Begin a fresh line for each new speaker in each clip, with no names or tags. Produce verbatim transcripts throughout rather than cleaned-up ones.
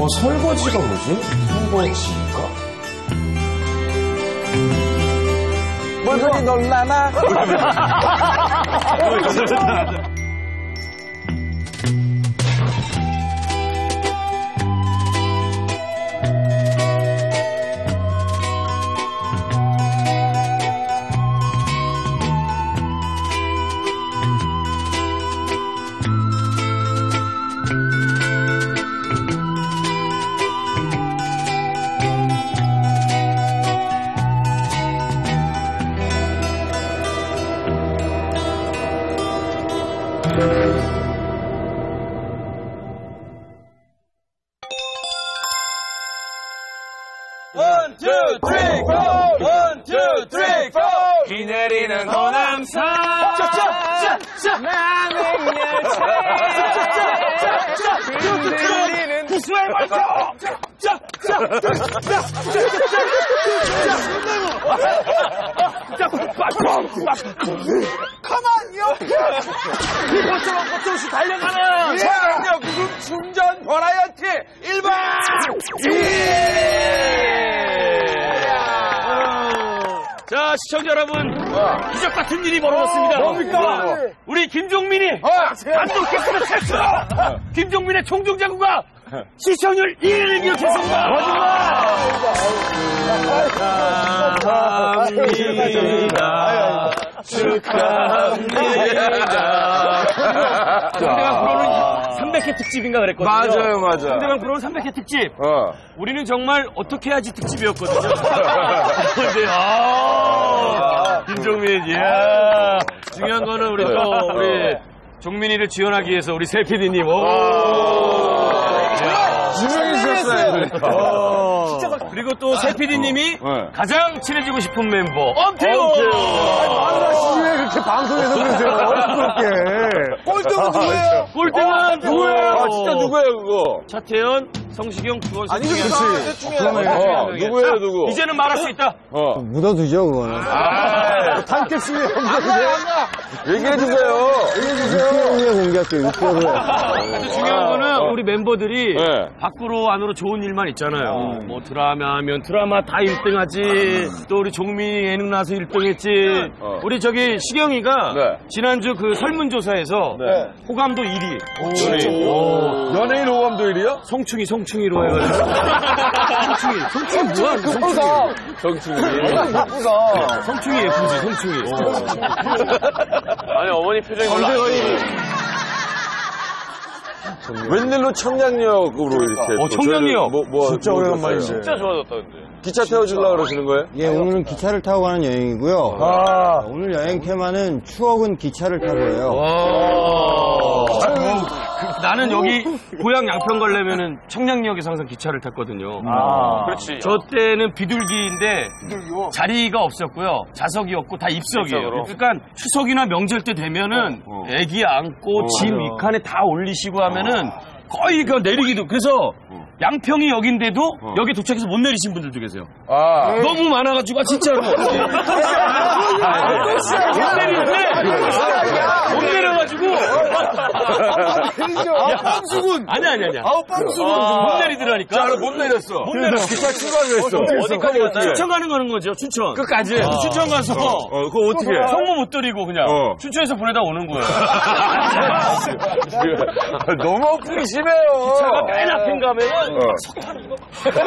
어, 설거지가 뭐지? 설거지가?
뭔 소리 놀라나?
원, 투, 쓰리, 고! 원, 투, 쓰리, 고! 비 내리는 호남선. 짜, 짜, 짜, 나는 열차. 짜, 짜, 짜, 흔들리는 구수의 발톱. 짜, 짜, 짜, 짜, 짜, 가만요. 이것저것 것조시 달려가는 차량력 충전 버라이어티 일 번. 자, 시청자 여러분, 기적 같은 일이 벌어졌습니다.
뭡니까?
우리 김종민이 단독 개수를 최초로 김종민의 총종자구가 시청률 일 위를 기록했습니다. 축하합니다. 축하합니다. 상대방 프로는 삼백 회 특집인가 그랬거든요.
맞아요, 맞아요.
상대방 프로는 삼백 회 특집.
어.
우리는 정말 어떻게 해야지 특집이었거든요. 근데, 아, 김종민, 이야. 중요한 거는 우리 또, 우리 종민이를 지원하기 위해서 우리 새 피디님, 오.
유명해지셨어요, 그러니까.
그리고 또 새 피디님이
네.
가장 친해지고 싶은 멤버, 엄태호!
마누라 씨 왜 그렇게 방송에서 그러세요? 어렵게. 꼴등은 누구예요?
꼴등은 누구예요?
아, 진짜 누구예요, 그거?
차태현, 성시경, 주원식.
아니, 그렇지. 어, 누구예요, 누구?
이제는 말할 수 있다.
어.
묻어두죠, 그거는.
아,
단켓이 왜
얘기해주세요.
얘기해주세요. 육 개월 후에 공개할게요, 육 개월 후에.
근데 중요한 거는 우리 멤버들이
네.
밖으로 안으로 좋은 일만 있잖아요. 뭐 드라마 하면 드라마 다 일 등 하지. 또 우리 종민이 예능 나와서 일 등 했지.
어.
우리 저기 시경이가
네.
지난주 그 설문조사에서
네.
호감도 일 위.
오. 연예인 호감도 일이요?
성충이 성충이로 해가지고. 성충이. 성충이 뭐야? 성충이.
정충이.
예쁘다.
성충이 예쁘지, 성충이.
아니 어머니 표정이 별로 안 좋아요.
웬일로 청량역으로 이렇게.
어, 청량역.
뭐, 뭐,
진짜
뭐
오래간만인데.
줬어요?
진짜 좋아졌다 근데.
기차 태워주려고 그러시는 거예요?
예, 오늘은 기차를 타고 가는 여행이고요.
아.
오늘 여행 테마는 추억은 기차를 타고예요.
그, 나는 여기 고향 양평 가려면은 청량역에서 항상 기차를 탔거든요.
아, 그렇지.
저 때는 비둘기인데 자리가 없었고요. 좌석이 없고 다 입석이에요.
입석으로.
그러니까 추석이나 명절 때 되면은 애기 안고 짐 위칸에 다 올리시고 하면은 거의 그 내리기도. 그래서 양평이 여긴데도 여기 도착해서 못 내리신 분들도 계세요.
아.
너무 많아가지고 아, 진짜로. 못 내리는데 못 내려가지고.
아, 뻔수군!
아니 아니 아니야.
아우, 뻔수군!
못 내리더라니까.
자, 못 내렸어.
못 내렸어.
기차 출발을 했어.
어디까지 갔나요? 춘천 가는 거는 거죠. 춘천.
끝까지.
춘천 가서
어, 그거 어떻게 해?
성모 못 드리고 그냥
어.
춘천에서 보내다 오는 거예요.
너무 어플이 심해요.
차가 맨 앞인 가면은
어.
석탄 이거.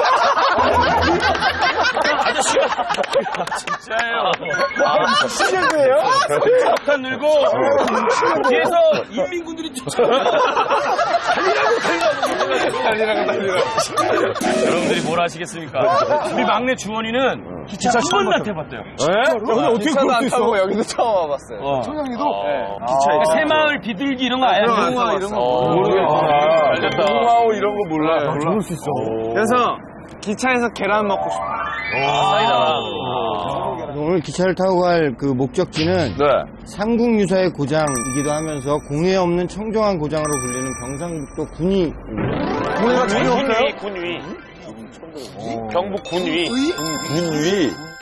아저씨가 진짜예요.
시즌이에요?
석탄 들고 뒤에서 인민군들이 쫓아. 달리라고 달리라고
달리라고 달리라고.
여러분들이 뭘 아시겠습니까? 우리 막내 주원이는 기차 한 번도 안 타봤대요.
네? 근데 어떻게 그럴 수 있어?
여기도 처음 와봤어요.
어.
청량리도?
그러니까 새마을 비둘기 이런 거 아예 안
이런 거
타고
이런 거
어,
모르겠다.
알겠다.
홍화호 이런 거 몰라.
그럴 수 있어.
그래서 기차에서 계란 먹고 싶어.
사이다.
오늘 기차를 타고 갈 그 목적지는
네.
삼국유사의 고장이기도 하면서 공에 없는 청정한 고장으로 불리는 경상북도 군위.
군위가 전혀 없나요?
군위, 군위. 경북 군위.
군위.